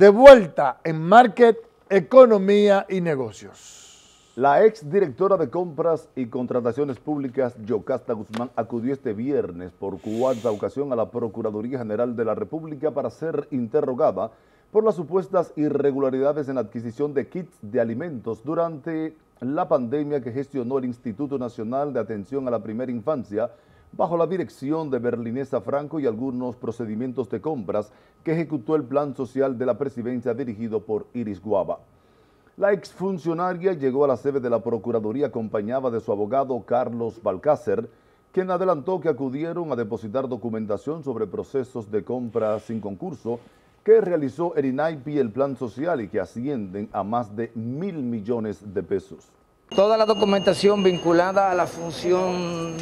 De vuelta en Market, Economía y Negocios. La ex directora de Compras y Contrataciones Públicas, Yocasta Guzmán, acudió este viernes por cuarta ocasión a la Procuraduría General de la República para ser interrogada por las supuestas irregularidades en la adquisición de kits de alimentos durante la pandemia que gestionó el Instituto Nacional de Atención a la Primera Infancia bajo la dirección de Berlinesa Franco y algunos procedimientos de compras que ejecutó el Plan Social de la Presidencia dirigido por Iris Guava. La exfuncionaria llegó a la sede de la Procuraduría acompañada de su abogado Carlos Balcácer, quien adelantó que acudieron a depositar documentación sobre procesos de compra sin concurso que realizó el INAIP y el Plan Social y que ascienden a más de 1.000 millones de pesos. Toda la documentación vinculada a la función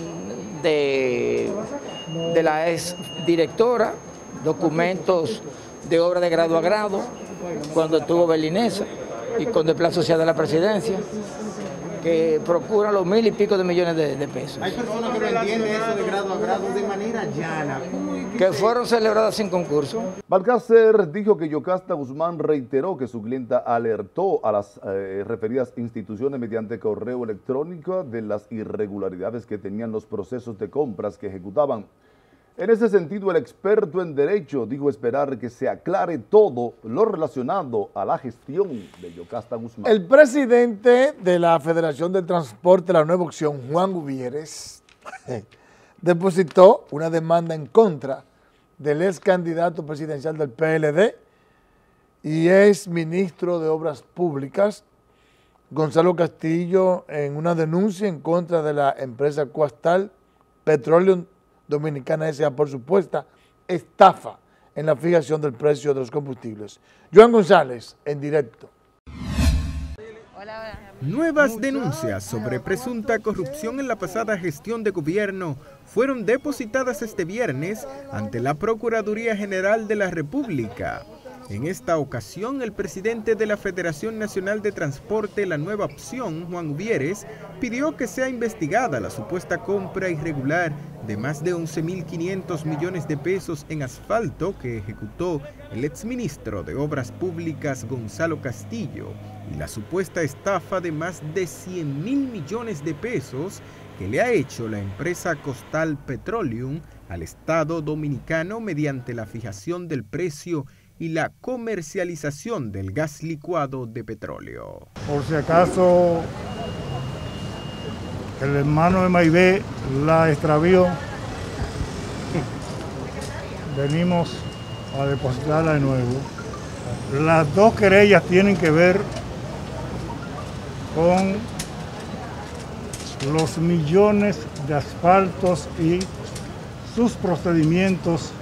de la ex directora, documentos de obra de grado a grado, cuando estuvo Berlinesa y con el Plan Social de la Presidencia, que procura los 1.000 y pico de millones de pesos. Hay personas que no entienden eso de grado a grado de manera llana. Que fueron celebradas sin concurso. Balcácer dijo que Yocasta Guzmán reiteró que su clienta alertó a las referidas instituciones mediante correo electrónico de las irregularidades que tenían los procesos de compras que ejecutaban. En ese sentido, el experto en Derecho dijo esperar que se aclare todo lo relacionado a la gestión de Yocasta Guzmán. El presidente de la Federación del Transporte, la Nueva Opción, Juan Gubieres, depositó una demanda en contra del ex candidato presidencial del PLD y ex ministro de Obras Públicas, Gonzalo Castillo, en una denuncia en contra de la empresa Coastal Petroleum Dominicana S.A. por supuesta estafa en la fijación del precio de los combustibles. Joan González, en directo. Nuevas denuncias sobre presunta corrupción en la pasada gestión de gobierno fueron depositadas este viernes ante la Procuraduría General de la República. En esta ocasión, el presidente de la Federación Nacional de Transporte, La Nueva Opción, Juan Gubieres, pidió que sea investigada la supuesta compra irregular de más de 11.500 millones de pesos en asfalto que ejecutó el exministro de Obras Públicas, Gonzalo Castillo, y la supuesta estafa de más de 100.000 millones de pesos que le ha hecho la empresa Coastal Petroleum al Estado dominicano mediante la fijación del precio y la comercialización del gas licuado de petróleo. Por si acaso el hermano de Maibé la extravió, venimos a depositarla de nuevo. Las dos querellas tienen que ver con los millones de asfaltos y sus procedimientos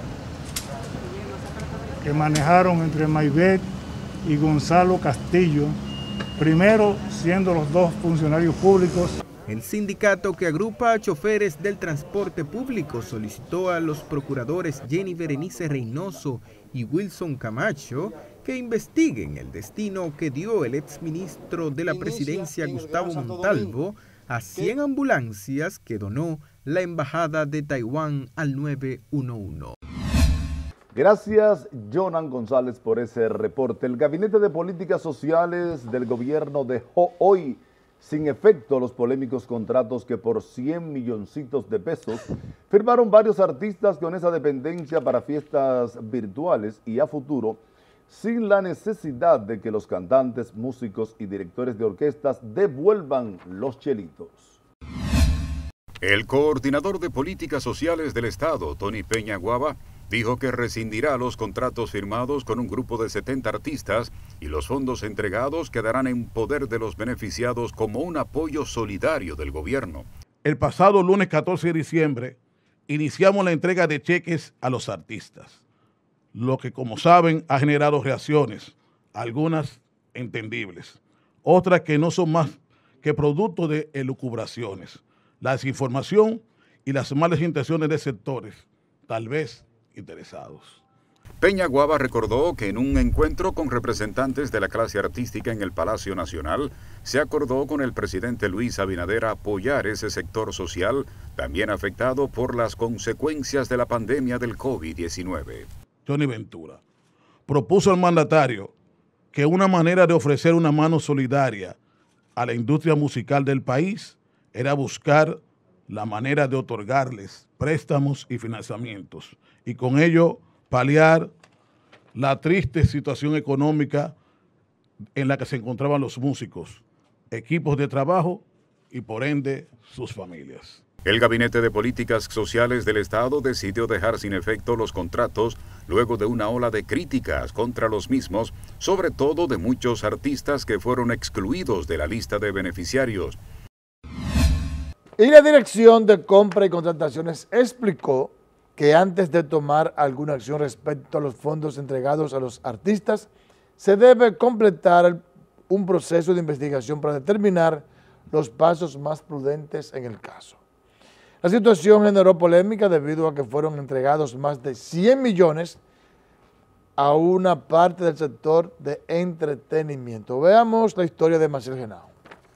que manejaron entre Maibet y Gonzalo Castillo, primero siendo los dos funcionarios públicos. El sindicato que agrupa a choferes del transporte público solicitó a los procuradores Jenny Berenice Reynoso y Wilson Camacho que investiguen el destino que dio el exministro de la Presidencia Gustavo Montalvo a 100 ambulancias que donó la Embajada de Taiwán al 911. Gracias, Jonan González, por ese reporte. El Gabinete de Políticas Sociales del gobierno dejó hoy sin efecto los polémicos contratos que por 100 milloncitos de pesos firmaron varios artistas con esa dependencia para fiestas virtuales y a futuro, sin la necesidad de que los cantantes, músicos y directores de orquestas devuelvan los chelitos. El coordinador de Políticas Sociales del Estado, Tony Peña Guava, dijo que rescindirá los contratos firmados con un grupo de 70 artistas y los fondos entregados quedarán en poder de los beneficiados como un apoyo solidario del gobierno. El pasado lunes 14 de diciembre iniciamos la entrega de cheques a los artistas, lo que, como saben, ha generado reacciones, algunas entendibles, otras que no son más que producto de elucubraciones, la desinformación y las malas intenciones de sectores, tal vez interesados. Peña Guava recordó que en un encuentro con representantes de la clase artística en el Palacio Nacional, se acordó con el presidente Luis Abinader apoyar ese sector social, también afectado por las consecuencias de la pandemia del COVID-19. Johnny Ventura, propuso al mandatario que una manera de ofrecer una mano solidaria a la industria musical del país era buscar la manera de otorgarles préstamos y financiamientos y con ello paliar la triste situación económica en la que se encontraban los músicos, equipos de trabajo y por ende sus familias. El Gabinete de Políticas Sociales del Estado decidió dejar sin efecto los contratos luego de una ola de críticas contra los mismos, sobre todo de muchos artistas que fueron excluidos de la lista de beneficiarios. Y la Dirección de Compra y Contrataciones explicó que antes de tomar alguna acción respecto a los fondos entregados a los artistas, se debe completar un proceso de investigación para determinar los pasos más prudentes en el caso. La situación generó polémica debido a que fueron entregados más de 100 millones a una parte del sector de entretenimiento. Veamos la historia de Maciel Genao.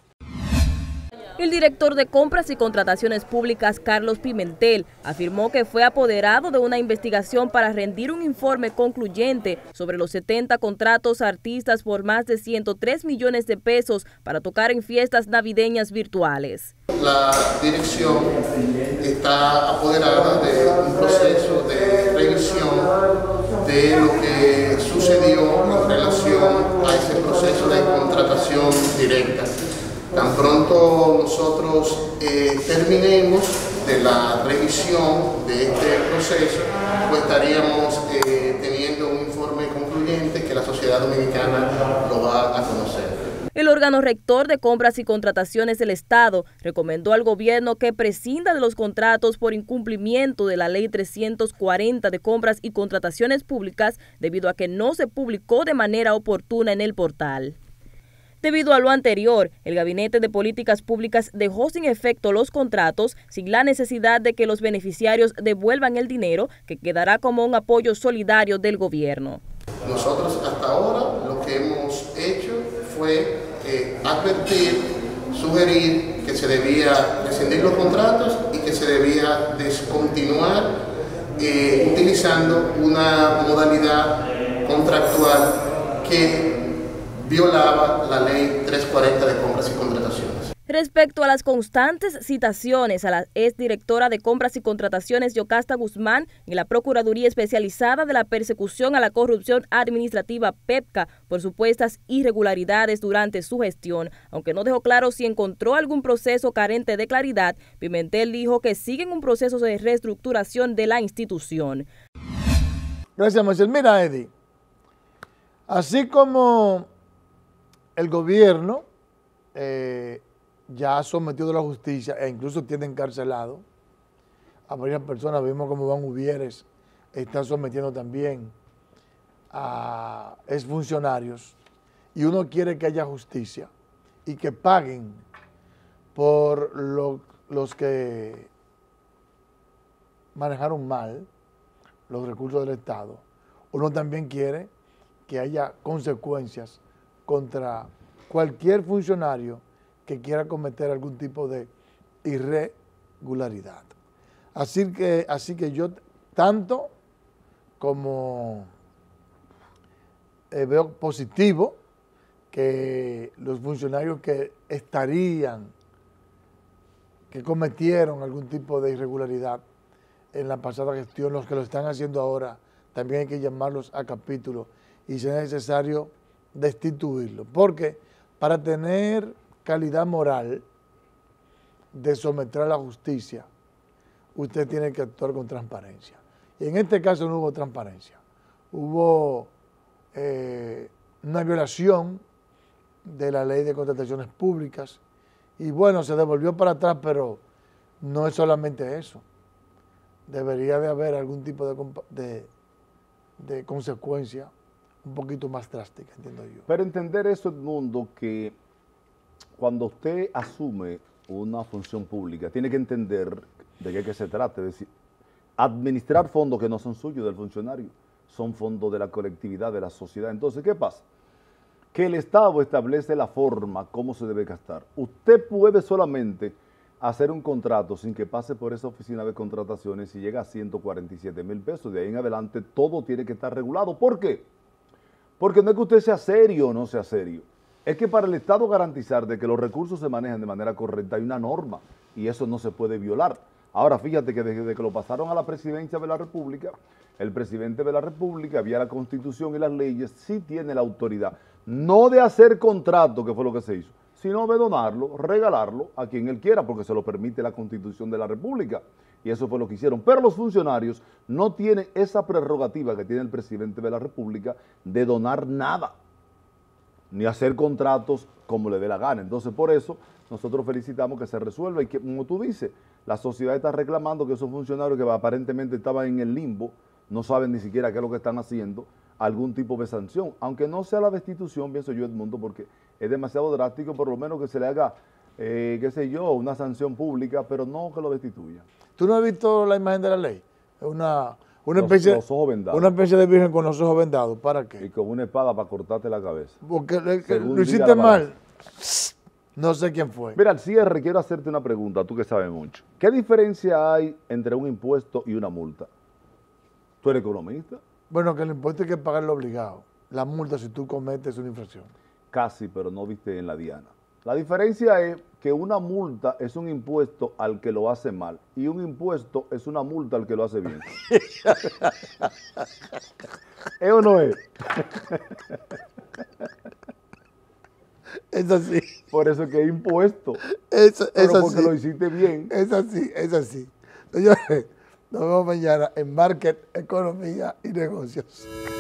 El director de Compras y Contrataciones Públicas, Carlos Pimentel, afirmó que fue apoderado de una investigación para rendir un informe concluyente sobre los 70 contratos a artistas por más de 103 millones de pesos para tocar en fiestas navideñas virtuales. La dirección está apoderada de un proceso de revisión de lo que sucedió en relación a ese proceso de contratación directa. Tan pronto nosotros terminemos de la revisión de este proceso, pues estaríamos teniendo un informe concluyente que la sociedad dominicana lo va a conocer. El órgano rector de Compras y Contrataciones del Estado recomendó al gobierno que prescinda de los contratos por incumplimiento de la Ley 340 de Compras y Contrataciones Públicas debido a que no se publicó de manera oportuna en el portal. Debido a lo anterior, el Gabinete de Políticas Públicas dejó sin efecto los contratos sin la necesidad de que los beneficiarios devuelvan el dinero, que quedará como un apoyo solidario del gobierno. Nosotros hasta ahora lo que hemos hecho fue advertir, sugerir que se debía rescindir los contratos y que se debía descontinuar utilizando una modalidad contractual que violaba la Ley 340 de Compras y Contrataciones. Respecto a las constantes citaciones a la exdirectora de Compras y Contrataciones, Yocasta Guzmán, en la Procuraduría Especializada de la Persecución a la Corrupción Administrativa, PEPCA, por supuestas irregularidades durante su gestión, aunque no dejó claro si encontró algún proceso carente de claridad, Pimentel dijo que siguen un proceso de reestructuración de la institución. Gracias, Marcel. Mira, Eddie, así como el gobierno ya ha sometido a la justicia e incluso tiene encarcelado a varias personas. Vimos como Juan Gubieres está sometiendo también a exfuncionarios y uno quiere que haya justicia y que paguen por los que manejaron mal los recursos del Estado. Uno también quiere que haya consecuencias contra cualquier funcionario que quiera cometer algún tipo de irregularidad. Así que yo tanto como veo positivo que los funcionarios que cometieron algún tipo de irregularidad en la pasada gestión, los que lo están haciendo ahora, también hay que llamarlos a capítulo y si es necesario destituirlos, porque para tener calidad moral de someter a la justicia, usted tiene que actuar con transparencia. Y en este caso no hubo transparencia, hubo una violación de la Ley de Contrataciones Públicas y bueno, se devolvió para atrás, pero no es solamente eso. Debería de haber algún tipo de consecuencia un poquito más drástica, entiendo yo. Pero entender eso, Edmundo, que cuando usted asume una función pública, tiene que entender de qué se trata, es decir, administrar fondos que no son suyos del funcionario, son fondos de la colectividad, de la sociedad. Entonces, ¿qué pasa? Que el Estado establece la forma, cómo se debe gastar. Usted puede solamente hacer un contrato sin que pase por esa oficina de contrataciones y llega a 147,000 pesos. De ahí en adelante todo tiene que estar regulado. ¿Por qué? Porque no es que usted sea serio o no sea serio. Es que para el Estado garantizar de que los recursos se manejen de manera correcta hay una norma y eso no se puede violar. Ahora, fíjate que desde que lo pasaron a la presidencia de la República, el presidente de la República, vía la Constitución y las leyes, sí tiene la autoridad, no de hacer contrato, que fue lo que se hizo, sino de donarlo, regalarlo a quien él quiera, porque se lo permite la Constitución de la República. Y eso fue lo que hicieron. Pero los funcionarios no tienen esa prerrogativa que tiene el presidente de la República de donar nada, ni hacer contratos como le dé la gana. Entonces, por eso, nosotros felicitamos que se resuelva y que, como tú dices, la sociedad está reclamando que esos funcionarios que aparentemente estaban en el limbo, no saben ni siquiera qué es lo que están haciendo, algún tipo de sanción, aunque no sea la destitución, pienso yo, Edmundo, porque es demasiado drástico, por lo menos que se le haga, qué sé yo, una sanción pública, pero no que lo destituya. ¿Tú no has visto la imagen de la ley? Una especie, los ojos vendados. Una especie de virgen con los ojos vendados. ¿Para qué? Y con una espada para cortarte la cabeza. Porque lo hiciste mal. No sé quién fue. Mira, al cierre quiero hacerte una pregunta, tú que sabes mucho. ¿Qué diferencia hay entre un impuesto y una multa? ¿Tú eres economista? Bueno, que el impuesto hay que pagarlo obligado. La multa si tú cometes una infracción. Casi, pero no viste en la diana. La diferencia es que una multa es un impuesto al que lo hace mal y un impuesto es una multa al que lo hace bien. ¿Es o no es? Es así. Por eso que es impuesto. Pero porque lo hiciste bien. Es así, es así. Señores, nos vemos mañana en Market, Economía y Negocios.